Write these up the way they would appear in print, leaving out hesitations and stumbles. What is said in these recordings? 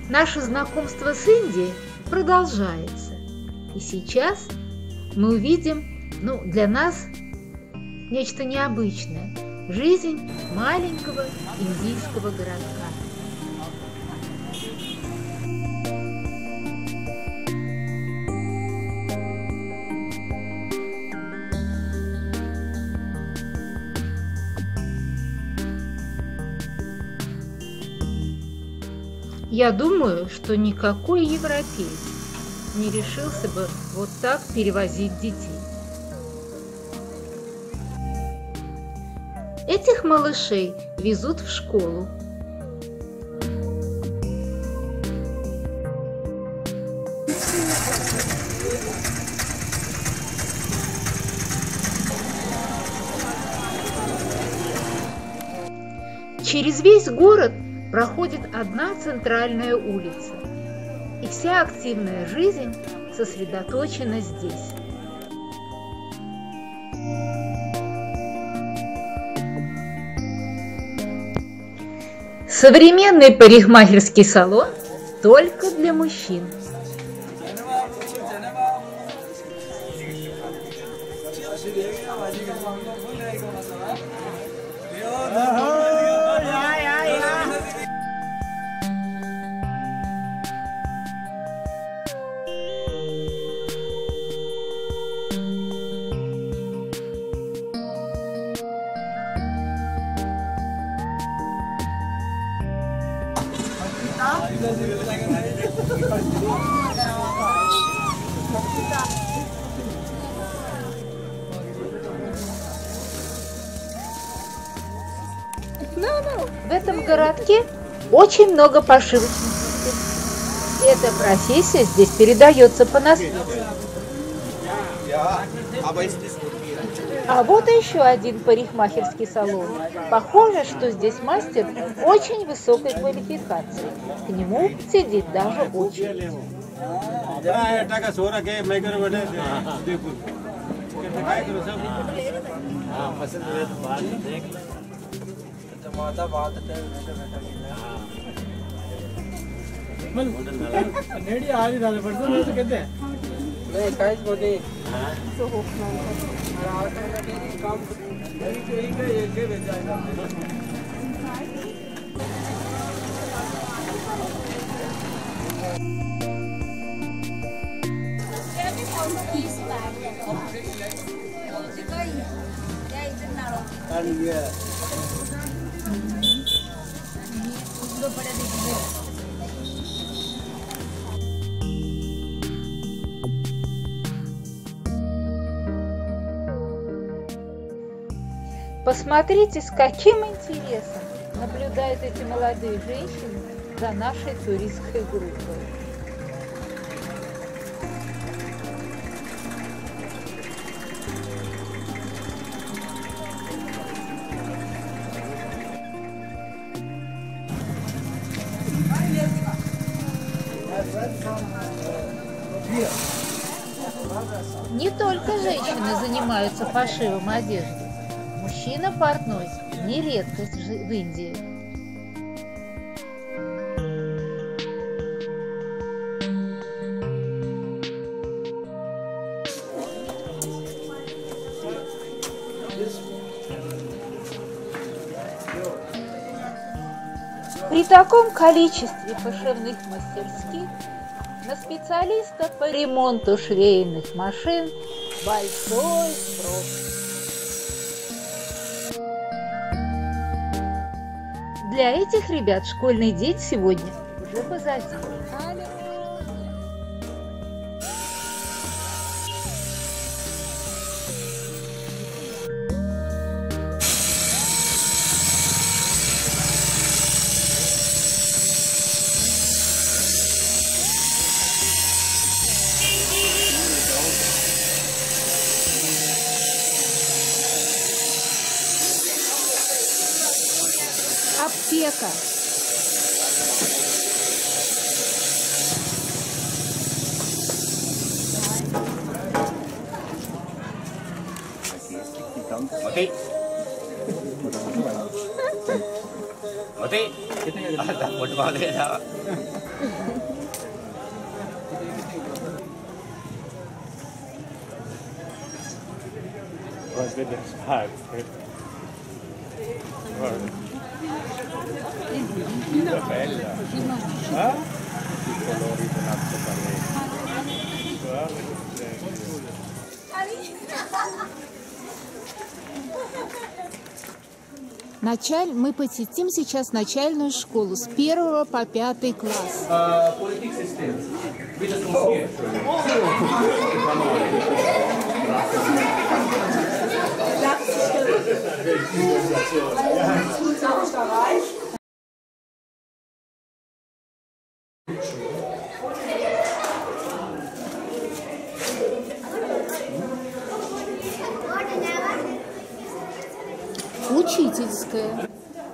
Наше знакомство с Индией продолжается. И сейчас мы увидим, для нас нечто необычное. Жизнь маленького индийского городка. Я думаю, что никакой европеец не решился бы вот так перевозить детей. Этих малышей везут в школу. Через весь город проходит одна центральная улица, и вся активная жизнь сосредоточена здесь. Современный парикмахерский салон только для мужчин. В этом городке очень много пошивочников. Эта профессия здесь передается по наследству. А вот еще один парикмахерский салон. Похоже, что здесь мастер очень высокой квалификации. К нему сидит даже очередь. Посмотрите, с каким интересом наблюдают эти молодые женщины за нашей туристской группой. Не только женщины занимаются пошивом одежды. Мужчина-портной не редкость в Индии. При таком количестве пошивных мастерских на специалиста по ремонту швейных машин большой спрос. Для этих ребят школьный день сегодня уже позади. Аптека. Мы посетим сейчас начальную школу с 1 по 5 класс. Учительская.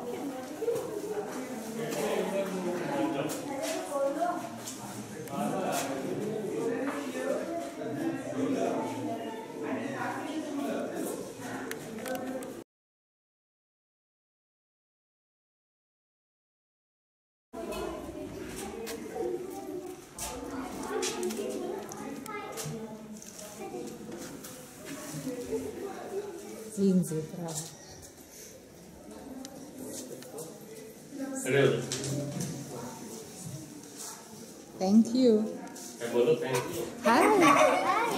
Индия, правда. Really? Thank you. Thank you. Hi.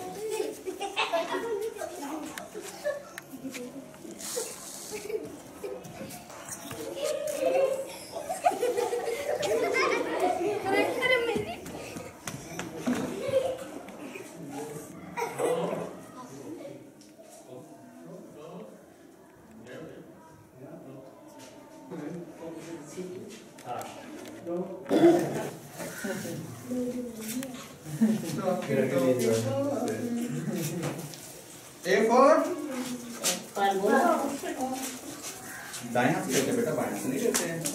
A for दाएं हाथ से करते बेटा बाएं हाथ से नहीं करते हैं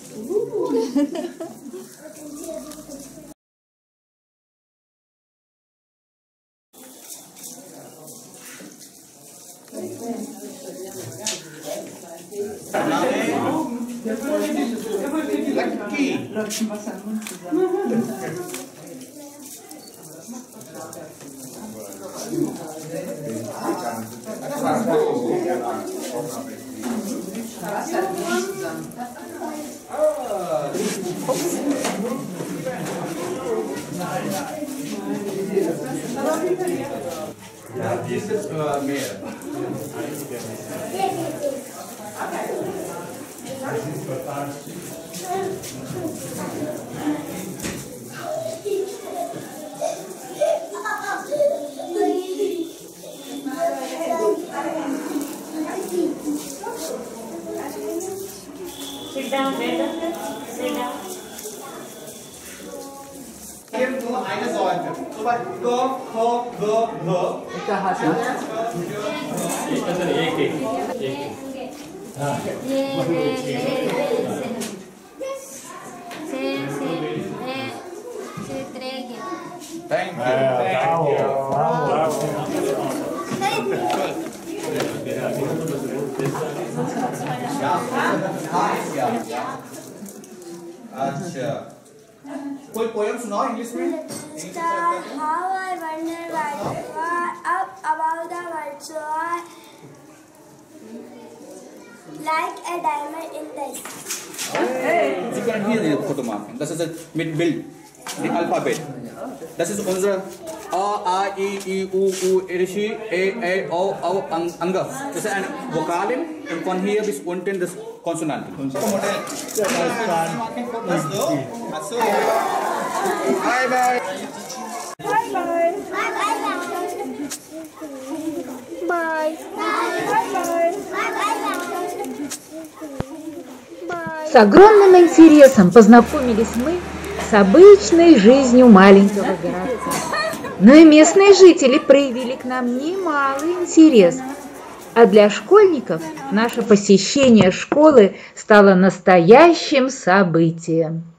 This is male. Sit down, better. Sit down. Here go eine Säule. So weit go, go. Thank you. अच्छा कोई पोयम सुनाओ इंग्लिश में How I wonder why up about the world so I like a diamond in the sky. Sie können hier eine Foto machen. Das ist mit Bild, die Alphabet. Das ist unsere A, I, I, U, Rishi, E, O, Anga. Das ist eine Vokalin und von hier bis unten das Konsonanten. Bye bye. С огромным интересом познакомились мы с обычной жизнью маленького городка. Но и местные жители проявили к нам немалый интерес. А для школьников наше посещение школы стало настоящим событием.